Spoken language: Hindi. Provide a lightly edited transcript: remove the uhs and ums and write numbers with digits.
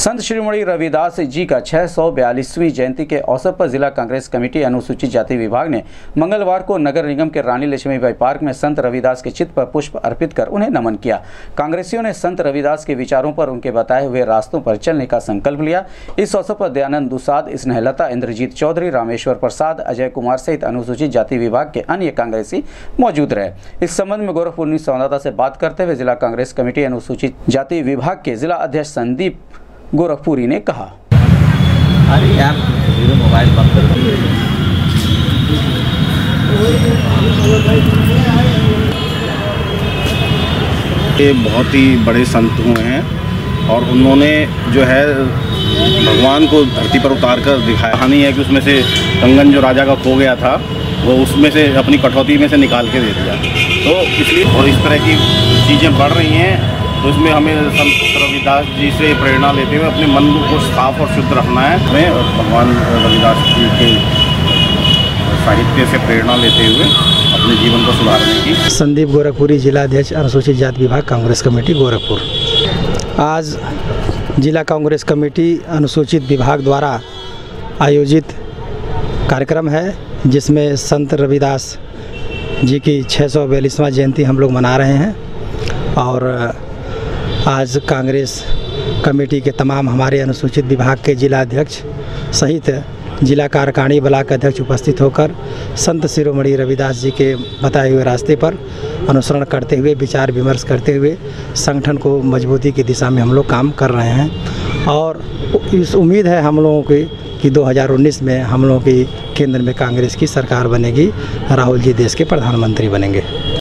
संत शिरोमणि रविदास जी का 642वीं जयंती के अवसर पर जिला कांग्रेस कमेटी अनुसूचित जाति विभाग ने मंगलवार को नगर निगम के रानी लक्ष्मीबाई पार्क में संत रविदास के चित्र पर पुष्प अर्पित कर उन्हें नमन किया। कांग्रेसियों ने संत रविदास के विचारों पर उनके बताए हुए रास्तों पर चलने का संकल्प लिया। इस अवसर पर दयानंद दुसाद, स्नेहलता, इंद्रजीत चौधरी, रामेश्वर प्रसाद, अजय कुमार सहित अनुसूचित जाति विभाग के अन्य कांग्रेसी मौजूद रहे। इस संबंध में गोरखपुर संवाददाता से बात करते हुए जिला कांग्रेस कमेटी अनुसूचित जाति विभाग के जिला अध्यक्ष संदीप गोरखपुरी ने कहा, अरे आप मोबाइल बंद कर दो। ये बहुत ही बड़े संत हुए हैं और उन्होंने जो है भगवान को धरती पर उतार कर दिखाया। कहानी है कि उसमें से कंगन जो राजा का खो गया था वो उसमें से अपनी कटौती में से निकाल के दे दिया। तो इसलिए और इस तरह की चीज़ें बढ़ रही हैं, तो इसमें हमें संत रविदास जी से प्रेरणा लेते हुए अपने मन को साफ और शुद्ध रखना है। हमें भगवान रविदास जी के साहित्य से प्रेरणा लेते हुए अपने जीवन को सुधारने की। संदीप गोरखपुरी, जिला अध्यक्ष अनुसूचित जाति विभाग कांग्रेस कमेटी गोरखपुर। आज जिला कांग्रेस कमेटी अनुसूचित विभाग द्वारा आयोजित कार्यक्रम है जिसमें संत रविदास जी की 642वां जयंती हम लोग मना रहे हैं और आज कांग्रेस कमेटी के तमाम हमारे अनुसूचित विभाग के जिला अध्यक्ष सहित जिला कार्यकारिणी ब्लॉक अध्यक्ष उपस्थित होकर संत शिरोमणि रविदास जी के बताए हुए रास्ते पर अनुसरण करते हुए विचार विमर्श करते हुए संगठन को मजबूती की दिशा में हम लोग काम कर रहे हैं और इस उम्मीद है हम लोगों की कि 2019 में हम लोगों की केंद्र में कांग्रेस की सरकार बनेगी, राहुल जी देश के प्रधानमंत्री बनेंगे।